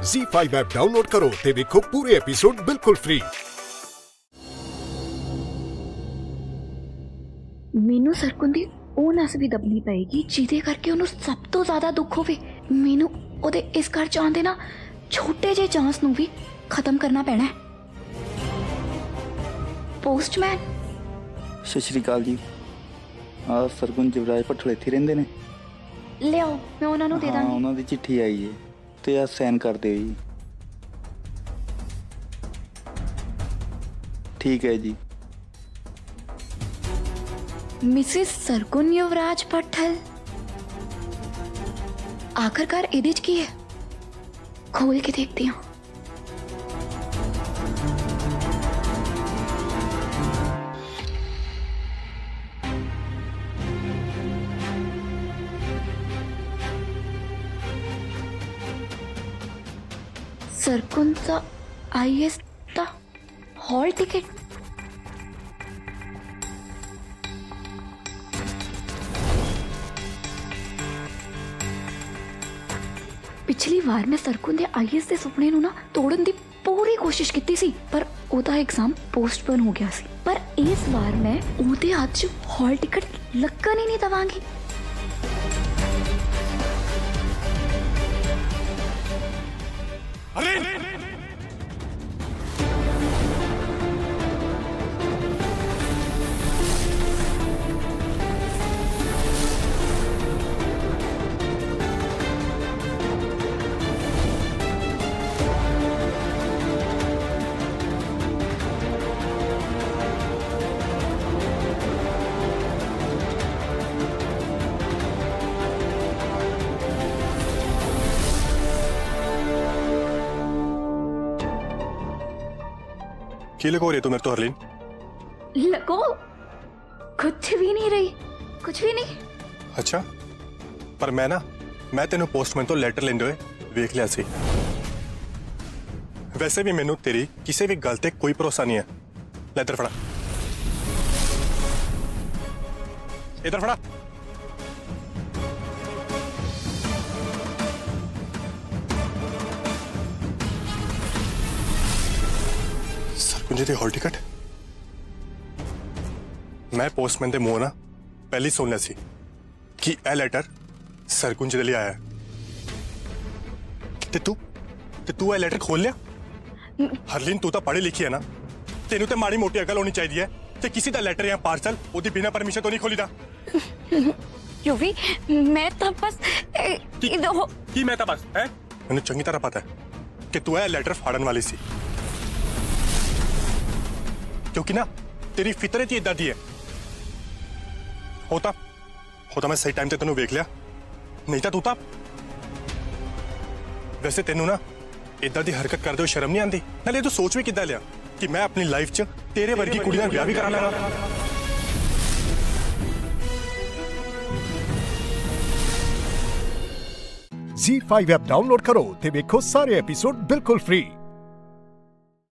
ZEE5 app download करो ते देखो पूरे एपिसोड बिल्कुल फ्री। मेनू सरकुन दी ਉਹ ਨਸ ਵੀ ਦਬਣੀ ਪਏਗੀ ਜਿਹਦੇ ਕਰਕੇ ਉਹਨੂੰ ਸਭ ਤੋਂ ਜ਼ਿਆਦਾ ਦੁੱਖ ਹੋਵੇ। ਮੈਨੂੰ ਉਹਦੇ ਇਸ ਘਰ ਚ ਆਉਂਦੇ ਨਾ ਛੋਟੇ ਜਿਹੇ ਚਾਂਸ ਨੂੰ ਵੀ ਖਤਮ ਕਰਨਾ ਪੈਣਾ ਹੈ। पोस्टमैन सत श्री अकाल जी। सरगुन युवराज भट्टल इत्थे रहिंदे ने? लियाओ मैं उन्हां नूं दे दांगी। हाँ, उन्हां दी चिट्ठी आई है ते आ साइन कर दिओ जी। ठीक है जी। मिसिस सरगुन युवराज भट्टल आखिरकार इहदे च की है? खोल के देखती हूँ। सरकुन दा IAS दा हॉल टिकट पिछली बार मैं सरकुन दे IAS दे सुपने नूं ना तोड़न दी पूरी कोशिश कीती सी पर ओदा एग्जाम पोस्टपोन हो गया सी। पर इस बार मैं ओदे हाथ च हॉल टिकट लगन ही नहीं दवांगी। अरे की लगो रही है तू मेरे तो हरलीन? लगो कुछ भी नहीं रही, कुछ भी नहीं। अच्छा पर मैं तेनू पोस्टमैन तो लैटर लेंदे हुए वेख लिया सी। वैसे भी मैनू तेरी किसी भी गल ते कोई भरोसा नहीं है। ले इधर फड़ा, इधर फड़ा। सरकुन जी दी हॉल टिकट मैं पोस्टमैन दे मुंह ना पहले ही सुन लिया सी कि यह लैटर सरकुन जी दे लिए आया है। ते तू यह लैटर खोल लिया? हरलीन तू तो पढ़ी लिखी है ना, तेनू तो माड़ी मोटी अकल होनी चाहिए है ते किसी दा लैटर या पार्सल ओदी बिना परमिशन तो नहीं खोली दा। युवी मैं तो बस की मैं तो बस है मैंने चंगी तरह पता है कि तू यह लैटर फाड़न वाली सी क्योंकि ना तेरी फितरत ही इदां दी है। होता मैं सही टाइम ते तेनू वेख लिया, नहीं तो तू वैसे तेनू ना इदां दी हरकत करदे हो शर्म नहीं आंदी? नाले तू सोच भी किद्दां लिया कि मैं अपनी लाइफ च तेरे वर्गी कुड़ी नाल ब्याह भी करा लगा। ZEE5 ऐप डाउनलोड करो ते देखो सारे एपिसोड बिल्कुल फ्री।